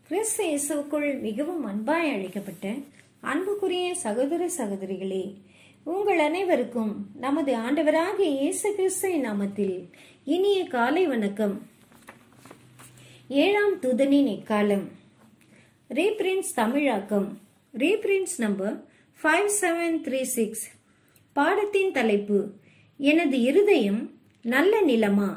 கிறிஸ்து இயேசுவுக்குள் மிகவும் அன்பாய் அழைக்கப்பட்ட அன்புக்குரிய சகோதர சகோதரிகளே, உங்கள் அனைவருக்கும் நமது ஆண்டவராகிய இயேசு கிறிஸ்துவின் நாமத்தில் இனிய காலை வணக்கம். 7ஆம் தூதனின் எக்காலம். ரீப்ரிண்ட்ஸ் தமிழாக்கம். Reprints number 5736. பாடத்தின் தலைப்பு: எனது இருதயம் நல்ல நிலமா?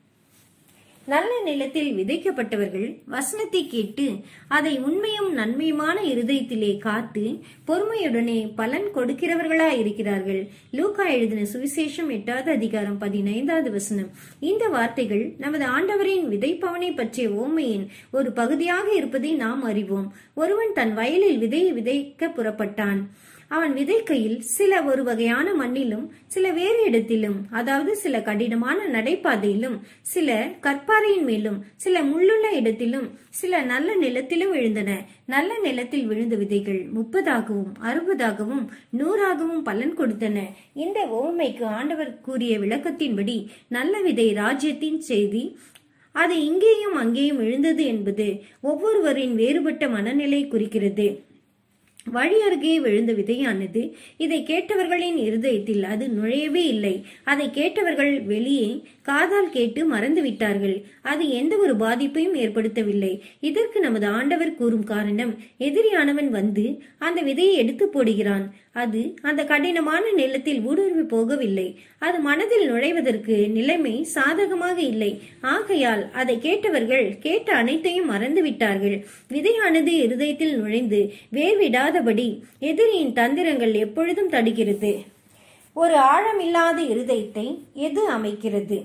நல்ல நிலத்தில் விதைக்கப்பட்டவர்கள் வசனத்தை கேட்டு அதை உண்மையும் நன்மையுமான இருதயத்திலே காத்து பொறுமையுடனே பலன் கொடுக்கிறவர்களாய் இருக்கிறார்கள். லூக்கா எழுதின சுவிசேஷம் 8வது அதிகாரம் 15வது வசனம். இந்த வார்த்தைகள் நமது ஆண்டவரின் விதைப்பவனை பற்றிய ஓமையின் ஒரு பகுதியாக இருப்பதை நாம் அறிவோம். ஒருவன் தன் வயலில் விதையை விதைக்க புறப்பட்டான். அவன் விதைக்கையில் சில ஒரு வகையான மண்ணிலும், சில வேறு இடத்திலும், அதாவது சில கடினமான நடைபாதையிலும், சில கற்பாறையின் மேலும், சில முள்ளுள்ள இடத்திலும், சில நல்ல நிலத்திலும் விழுந்தன. நல்ல நிலத்தில் விழுந்த விதைகள் 30ஆகவும் 60ஆகவும் 100ஆகவும் பலன் கொடுத்தன. இந்த உவமைக்கு ஆண்டவர் கூறிய விளக்கத்தின்படி நல்ல விதை ராஜ்யத்தின் செய்தி. அது இங்கேயும் அங்கேயும் விழுந்தது என்பது ஒவ்வொருவரின் வேறுபட்ட மனநிலை குறிக்கிறது. வழி அருகே விழுந்த விதையானது இதை கேட்டவர்களின் இருதயத்தில் அது நுழையவே இல்லை. அதை கேட்டவர்கள் வெளியே காதால் கேட்டு மறந்து விட்டார்கள். அது எந்த ஒரு பாதிப்பையும் ஏற்படுத்தவில்லை. இதற்கு நமது ஆண்டவர் கூறும் காரணம், எதிரியானவன் வந்து அந்த விதையை எடுத்து போடுகிறான். அது அந்த கடினமான நிலத்தில் ஊடுருவி போகவில்லை. அது மனதில் நுழைவதற்கு நிலைமை சாதகமாக இல்லை. ஆகையால் அதை கேட்டவர்கள் கேட்ட அனைத்தையும் மறந்து விட்டார்கள். விதையானது இருதயத்தில் நுழைந்து வேர்விடாதபடி எதிரியின் தந்திரங்கள் எப்பொழுதும் தடுக்கிறது. ஒரு ஆழமில்லாத இருதயத்தை எது அமைக்கிறது?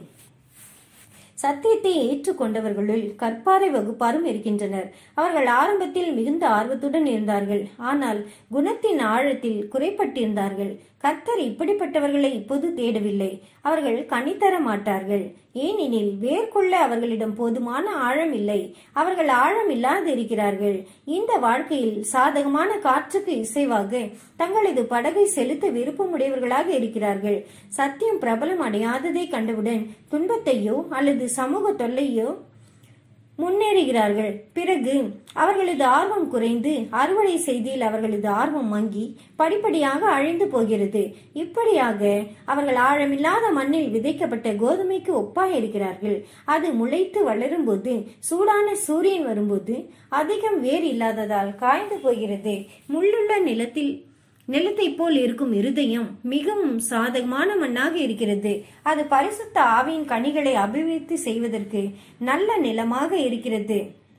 சத்தியத்தை ஏற்றுக்கொண்டவர்களுள் கற்பாறை வகுப்பாரும் இருக்கின்றனர். அவர்கள் ஆரம்பத்தில் மிகுந்த ஆர்வத்துடன் இருந்தார்கள். ஆனால் குணத்தின் ஆழத்தில் குறைப்பட்டிருந்தார்கள். கர்த்தர் இப்படிப்பட்டவர்களை இப்போது தேடவில்லை. அவர்கள் கனித்தர மாட்டார்கள். ஏனெனில் வேர்கொள்ள அவர்களிடம் போதுமான ஆழம் இல்லை. அவர்கள் ஆழம் இல்லாது இருக்கிறார்கள். இந்த வாழ்க்கையில் சாதகமான காற்றுக்கு இசைவாக தங்களது படகை செலுத்த விருப்பமுடையவர்களாக இருக்கிறார்கள். சத்தியம் பிரபலம் அடையாததை கண்டவுடன் துன்பத்தையோ அல்லது சமூக தொல்லையோ முன்னேறுகிறார்கள். பிறகு அவர்களது ஆர்வம் குறைந்து அறுவடை செய்தியில் அவர்களது ஆர்வம் மங்கி படிப்படியாக அழிந்து போகிறது. இப்படியாக அவர்கள் ஆழமில்லாத மண்ணில் விதைக்கப்பட்ட கோதுமைக்கு ஒப்பாக இருக்கிறார்கள். அது முளைத்து வளரும் போது, சூடான சூரியன் வரும்போது அதிகம் வேர் இல்லாததால் காய்ந்து போகிறது. முள்ளுள்ள நிலத்தை போல் இருக்கும் இருதயம் மிகவும் சாதகமான மண்ணாக இருக்கிறது. அது பரிசுத்த ஆவியின் கனிகளை அபிவிருத்தி செய்வதற்கு நல்ல நிலமாக இருக்கிறது.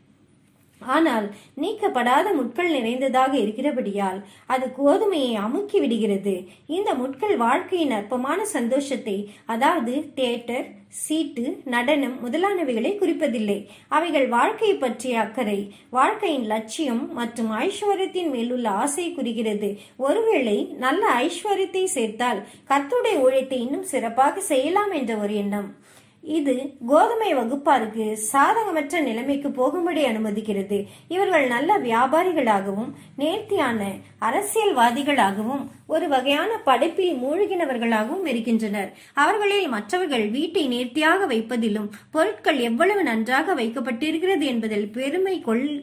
ஆனால் நீக்கப்படாத முட்கள் நிறைந்ததாக இருக்கிறபடியால் அது கோதுமையை அமுக்கி விடுகிறது. இந்த முட்கள் வாழ்க்கையின் அற்பமான சந்தோஷத்தை, அதாவது தியேட்டர், சீட்டு, நடனம் முதலானவைகளை குறிப்பதில்லை. அவைகள் வாழ்க்கையை பற்றிய அக்கறை, வாழ்க்கையின் லட்சியம் மற்றும் ஐஸ்வர்யத்தின் மேலுள்ள ஆசை குறிக்கிறது. ஒருவேளை நல்ல ஐஸ்வர்யத்தை சேர்த்தால் கர்த்தருடைய ஊழியத்தை இன்னும் சிறப்பாக செய்யலாம் என்ற ஒரு எண்ணம். இது கோதுமை வகுப்பாருக்கு சாதகமற்ற நிலைமைக்கு போகும்படி அனுமதிக்கிறது. இவர்கள் நல்ல வியாபாரிகளாகவும் நேர்த்தியான அரசியல்வாதிகளாகவும் ஒரு வகையான படைப்பில் மூழ்கினவர்களாகவும் இருக்கின்றனர். அவர்களில் மற்றவர்கள் வீட்டை நேர்த்தியாக வைப்பதிலும் பொருட்கள் எவ்வளவு நன்றாக வைக்கப்பட்டிருக்கிறது என்பதில் பெருமை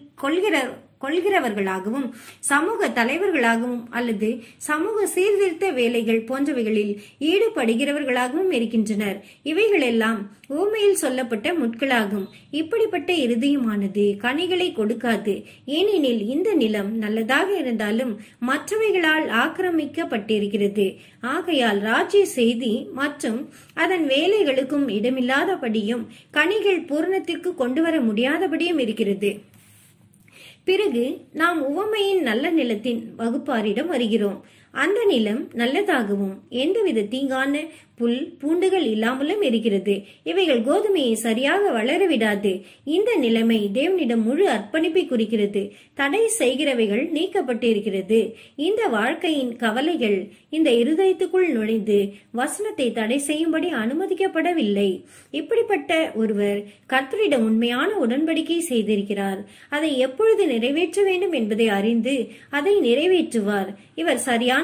கொள்கிறவர்களாகவும் சமூக தலைவர்களாகவும் அல்லது சமூக சீர்திருத்த வேலைகள் போன்றவைகளில் ஈடுபடுகிறவர்களாகவும் இருக்கின்றனர். இவைகளெல்லாம் ஊமையில் சொல்லப்பட்ட முட்களாகும். இப்படிப்பட்ட இருதயமானது கனிகளை கொடுக்காது. ஏனெனில் இந்த நிலம் நல்லதாக இருந்தாலும் மற்றவைகளால் ஆக்கிரமிக்கப்பட்டிருக்கிறது. ஆகையால் ராஜ்ய செய்தி மற்றும் அதன் வேலைகளுக்கும் இடமில்லாதபடியும் கனிகள் பூரணத்திற்கு கொண்டு வர முடியாதபடியும் இருக்கிறது. பிறகு நாம் உவமையின் நல்ல நிலத்தின் வகுப்பாரிடம் வருகிறோம். அந்த நிலம் நல்லதாகவும் எந்தவித தீங்கான புல் பூண்டுகள் இல்லாமலும் இருக்கிறது. இவைகள் கோதுமையை சரியாக வளரவிடாது. இந்த நிலைமை தேவனிடம் முழு அர்ப்பணிப்பை குறிக்கிறது. தடை செய்கிறவைகள் நீக்கப்பட்டிருக்கிறது. இந்த வாழ்க்கையின் கவலைகள் இந்த இருதயத்துக்குள் நுழைந்து வசனத்தை தடை செய்யும்படி அனுமதிக்கப்படவில்லை. இப்படிப்பட்ட ஒருவர் கர்த்தரிடம் உண்மையான உடன்படிக்கை செய்திருக்கிறார். அதை எப்பொழுது நிறைவேற்ற வேண்டும் என்பதை அறிந்து அதை நிறைவேற்றுவார். இவர் சரியான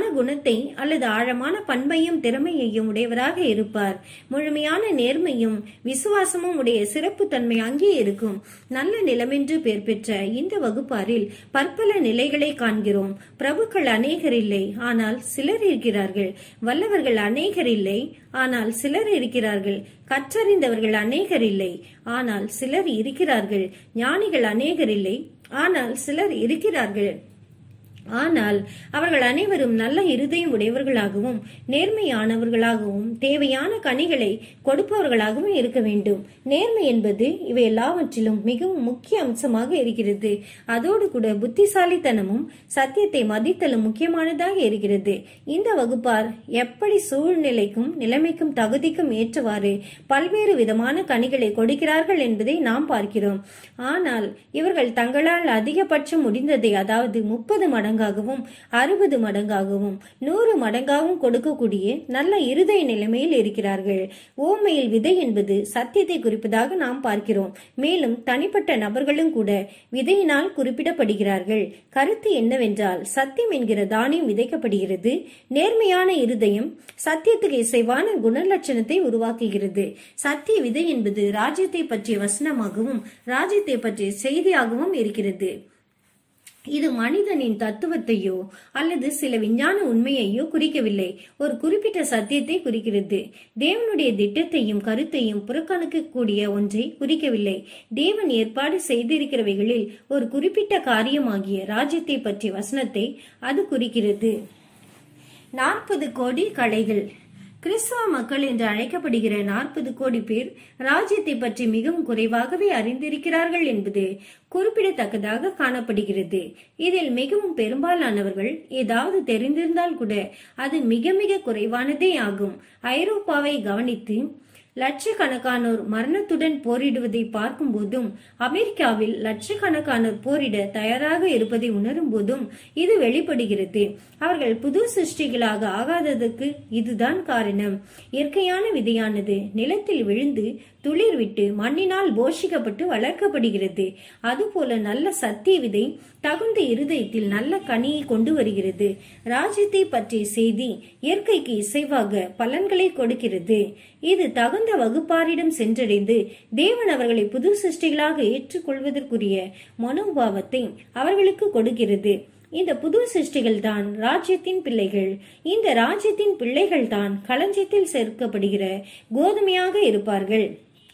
குணத்தை அல்லது ஆழமான பண்பையும் திறமையையும் உடையவராக இருப்பார். முழுமையான நேர்மையும் விசுவாசமும் உடைய சிறப்பு தன்மை அங்கே இருக்கும். நல்ல நிலமென்று பெயர் பெற்ற இந்த வகுப்பாரில் பற்பல நிலைகளை காண்கிறோம். பிரபுக்கள் அநேகர் இல்லை, ஆனால் சிலர் இருக்கிறார்கள். வல்லவர்கள் அநேகர் இல்லை, ஆனால் சிலர் இருக்கிறார்கள். கற்றறிந்தவர்கள் அநேகர் இல்லை, ஆனால் சிலர் இருக்கிறார்கள். ஞானிகள் அநேகர் இல்லை, ஆனால் சிலர் இருக்கிறார்கள். ஆனால் அவர்கள் அனைவரும் நல்ல இருதயம் உடையவர்களாகவும் நேர்மையானவர்களாகவும் தேவையான கனிகளை கொடுப்பவர்களாகவும் இருக்க வேண்டும். நேர்மை என்பது இவை எல்லாவற்றிலும் மிகவும் முக்கிய அம்சமாக இருக்கிறது. அதோடு கூட புத்திசாலித்தனமும் சத்தியத்தை மதித்தலும் முக்கியமானதாக இருக்கிறது. இந்த வகுப்பார் எப்படி சூழ்நிலைக்கும் நிலைமைக்கும் தகுதிக்கும் ஏற்றவாறு பல்வேறு விதமான கனிகளை கொடுக்கிறார்கள் என்பதை நாம் பார்க்கிறோம். ஆனால் இவர்கள் தங்களால் அதிகபட்சம் முடிந்ததை, அதாவது 30 மடங்காகவும் 60 மடங்காகவும் 100 மடங்காகவும் கொடுக்கக்கூடிய நல்ல இருதய நிலைமையில் இருக்கிறார்கள். ஓமையில் விதை என்பது சத்தியத்தை குறிப்பதாக நாம் பார்க்கிறோம். மேலும் தனிப்பட்ட நபர்களும் கூட விதையினால் குறிப்பிடப்படுகிறார்கள். கருத்து என்னவென்றால், சத்தியம் என்கிற தானியம் விதைக்கப்படுகிறது. நேர்மையான இருதயம் சத்தியத்துக்கு இசைவான குணலட்சணத்தை உருவாக்குகிறது. சத்திய விதை என்பது ராஜ்யத்தை பற்றிய வசனமாகவும் ராஜ்யத்தை பற்றிய செய்தியாகவும் இருக்கிறது. இது மனிதனின் தத்துவத்தையோ அல்லது சில விஞ்ஞான உண்மையையோ குறிக்கவில்லை, ஒரு குறிப்பிட்ட சத்தியத்தை குறிக்கிறது. தேவனுடைய திட்டத்தையும் கருத்தையும் புறக்கணிக்கக்கூடிய ஒன்றை குறிக்கவில்லை. தேவன் ஏற்பாடு செய்திருக்கிறவைகளில் ஒரு குறிப்பிட்ட காரியமாகிய ராஜ்யத்தை பற்றிய வசனத்தை அது குறிக்கிறது. 40 கோடி களைகள். கிறிஸ்தவ மக்கள் என்று அழைக்கப்படுகிற 40 கோடி பேர் ராஜ்யத்தை பற்றி மிகவும் குறைவாகவே அறிந்திருக்கிறார்கள் என்பது குறிப்பிடத்தக்கதாக காணப்படுகிறது. இதில் மிகவும் பெரும்பாலானவர்கள் ஏதாவது தெரிந்திருந்தால் கூட அது மிக மிக குறைவானதே ஆகும். ஐரோப்பாவை கவனித்து லட்சக்கணக்கானோர் மரணத்துடன் போரிடுவதை பார்க்கும் போதும், அமெரிக்காவில் லட்சக்கணக்கானோர் போரிட தயாராக இருப்பதை உணரும் போதும் இது வெளிப்படுகிறது. அவர்கள் புது சிருஷ்டிகளாக ஆகாததற்கு இதுதான் காரணம். இயற்கையான விதையானது நிலத்தில் விழுந்து துளிர் விட்டு மண்ணினால் போஷிக்கப்பட்டு வளர்க்கப்படுகிறது. அதுபோல நல்ல சத்திய விதை தகுந்த இருதயத்தில் நல்ல கனியை கொண்டு வருகிறது. ராஜ்யத்தை பற்றிய செய்தி இயற்கைக்கு இசைவாக பலன்களை கொடுக்கிறது. இது தகுந்த வகுப்பாரிடம் சென்றடைந்து தேவன் அவர்களை புது சிருஷ்டிகளாக ஏற்றுக்கொள்வதற்குரிய மனோபாவத்தை அவர்களுக்கு கொடுக்கிறது. இந்த புது சிருஷ்டிகள் தான் ராஜ்யத்தின் பிள்ளைகள். இந்த ராஜ்யத்தின் பிள்ளைகள் தான் களஞ்சியத்தில் சேர்க்கப்படுகிற கோதுமையாக இருப்பார்கள்.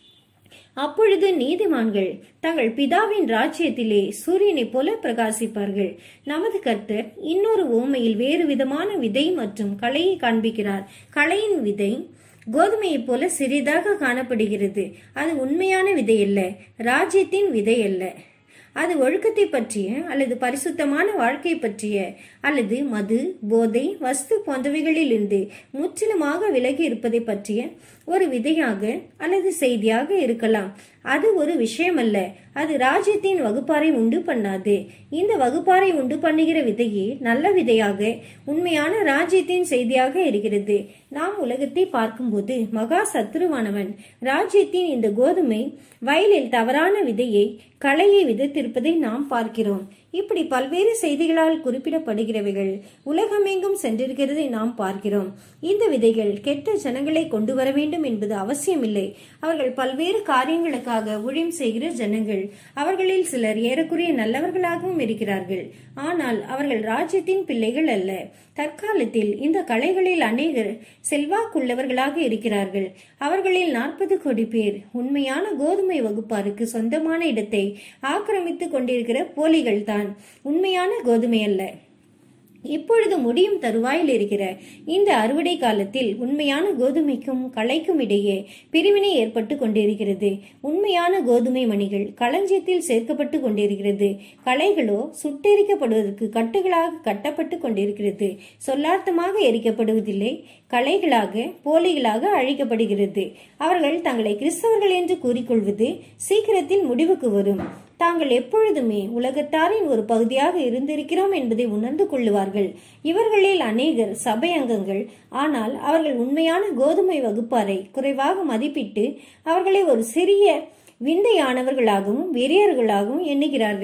அப்பொழுது நீதிமான்கள் தங்கள் பிதாவின் ராஜ்யத்திலே சூரியனை போல பிரகாசிப்பார்கள். நமது கர்த்தர் இன்னொரு ஓமையில் வேறு விதமான விதை மற்றும் களையை காண்பிக்கிறார். களையின் விதை கோதுமையை போல சிறிதாக காணப்படுகிறது. அது உண்மையான விதை அல்ல, ராஜ்யத்தின் விதை அல்ல. அது ஒழுக்கத்தை பற்றிய அல்லது பரிசுத்தமான வாழ்க்கை பற்றிய அல்லது மது, போதை, வஸ்து போன்றவைகளில் இருந்து முற்றிலுமாக விலகி இருப்பதை பற்றிய ஒரு விதையாக அல்லது செய்தியாக இருக்கலாம். அது ஒரு விஷயம் அல்ல. அது ராஜ்யத்தின் வகுப்பாரை உண்டு பண்ணாது. இந்த வகுப்பாரை உண்டு பண்ணுகிற விதையே நல்ல விதையாக உண்மையான ராஜ்யத்தின் செய்தியாக இருக்கிறது. நாம் உலகத்தை பார்க்கும்போது மகா சத்துருவானவன் ராஜ்யத்தின் இந்த கோதுமை வயலில் தவறான விதையை களையை விதைத்திருப்பதை நாம் பார்க்கிறோம். இப்படி பல்வேறு செய்திகளால் குறிப்பிடப்படுகிறவைகள் உலகமெங்கும் சென்றிருக்கிறதை நாம் பார்க்கிறோம். இந்த விதைகள் கெட்ட ஜனங்களை கொண்டு வர வேண்டும் என்பது அவசியமில்லை. அவர்கள் பல்வேறு காரியங்களுக்காக ஊழியம் செய்கிற ஜனங்கள். அவர்களில் சிலர் ஏறக்குறைய நல்லவர்களாகவும் இருக்கிறார்கள், ஆனால் அவர்கள் ராஜ்யத்தின் பிள்ளைகள் அல்ல. தற்காலத்தில் இந்த களைகளில் அநேகர் செல்வாக்குள்ளவர்களாக இருக்கிறார்கள். அவர்களில் 40 கோடி பேர் உண்மையான கோதுமை வகுப்பாருக்கு சொந்தமான இடத்தை ஆக்கிரமித்துக் கொண்டிருக்கிற போலிகள் தான், உண்மையான கோதுமை அல்ல. இப்பொழுது முடியும் தருவாயில் இருக்கிற இந்த அறுவடை காலத்தில் உண்மையான கோதுமைக்கும் களைக்கும் இடையே பிரிவினை ஏற்பட்டு கொண்டிருக்கிறது. உண்மையான கோதுமை மணிகள் களஞ்சியத்தில் சேர்க்கப்பட்டு கொண்டிருக்கிறது. களைகளோ சுட்டெரிக்கப்படுவதற்கு கட்டுகளாக கட்டப்பட்டு கொண்டிருக்கிறது. சொல்லார்த்தமாக எரிக்கப்படுவதில்லை, களைகளாக போலிகளாக அழிக்கப்படுகிறது. அவர்கள் தங்களை கிறிஸ்தவர்கள் என்று கூறிக்கொள்வது சீக்கிரத்தில் முடிவுக்கு வரும். தாங்கள் எப்பொழுதுமே உலகத்தாரின் ஒரு பகுதியாக இருந்திருக்கிறோம் என்பதை உணர்ந்து கொள்ளுவார்கள். இவர்களில் அநேகர் சபை அங்கங்கள், ஆனால் அவர்கள் உண்மையான கோதுமை வகுப்பாரை குறைவாக மதிப்பிட்டு அவர்களை ஒரு சிறிய விந்தையானவர்களாகவும் வெறியர்களாகவும் எண்ணுகிறார்கள்.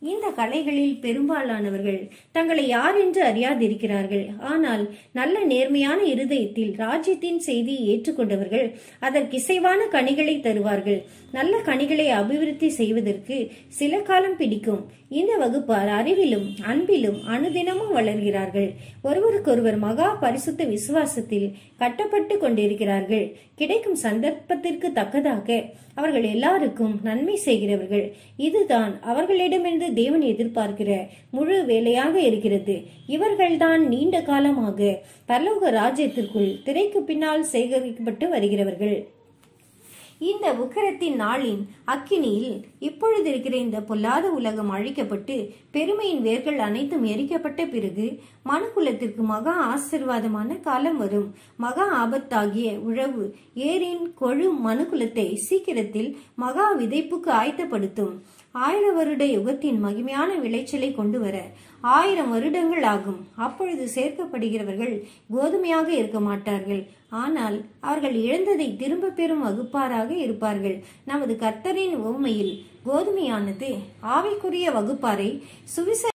இந்த கலைகளில் பெரும்பாலானவர்கள் தங்களை யார் என்று அறியாதிருக்கிறார்கள். ஆனால் நல்ல நேர்மையான இருதயத்தில் ராஜ்யத்தின் செய்தியை ஏற்றுக்கொண்டவர்கள் அதற்கிசைவான கனிகளை தருவார்கள். நல்ல கனிகளை அபிவிருத்தி செய்வதற்கு சில காலம் பிடிக்கும். இந்த வகுப்பார் அறிவிலும் அன்பிலும் அனுதினமும் வளர்கிறார்கள். ஒருவருக்கொருவர் மகா பரிசுத்த விசுவாசத்தில் கட்டப்பட்டு கொண்டிருக்கிறார்கள். கிடைக்கும் சந்தர்ப்பத்திற்கு தக்கதாக அவர்கள் எல்லாருக்கும் நன்மை செய்கிறவர்கள். இதுதான் அவர்களிடமிருந்து தேவன் எதிர்பார்க்கிற முழு வேலையாக இருக்கிறது. இவர்கள்தான் நீண்ட காலமாக பரலோக ராஜ்யத்திற்குள் திரைக்கு பின்னால் சேகரிக்கப்பட்டு வருகிறவர்கள். இந்த உக்கிரத்தின் நாளின் அக்கினியில் இப்பொழுது இருக்கிற இந்த பொல்லாத உலகம் அழிக்கப்பட்டு பெருமையின் வேர்கள் அனைத்தும் எரிக்கப்பட்ட பிறகு மனுக்குலத்திற்கு மகா ஆசீர்வாதமான காலம் வரும். மகா ஆபத்தாகிய உழவு ஏரின் கொழு மனுக்குலத்தை சீக்கிரத்தில் மகா விதைப்புக்கு ஆயத்தப்படுத்தும். 1000 வருட யுகத்தின் மகிமையான விளைச்சலை கொண்டு வர 1000 வருடங்கள் ஆகும். அப்பொழுது சேர்க்கப்படுகிறவர்கள் கோதுமையாக இருக்க மாட்டார்கள், ஆனால் அவர்கள் இழந்ததை திரும்ப பெறும் வகுப்பாராக இருப்பார்கள். நமது கர்த்தரின் உவமையில் கோதுமையானது ஆவிக்குரிய வகுப்பாரை சுவிச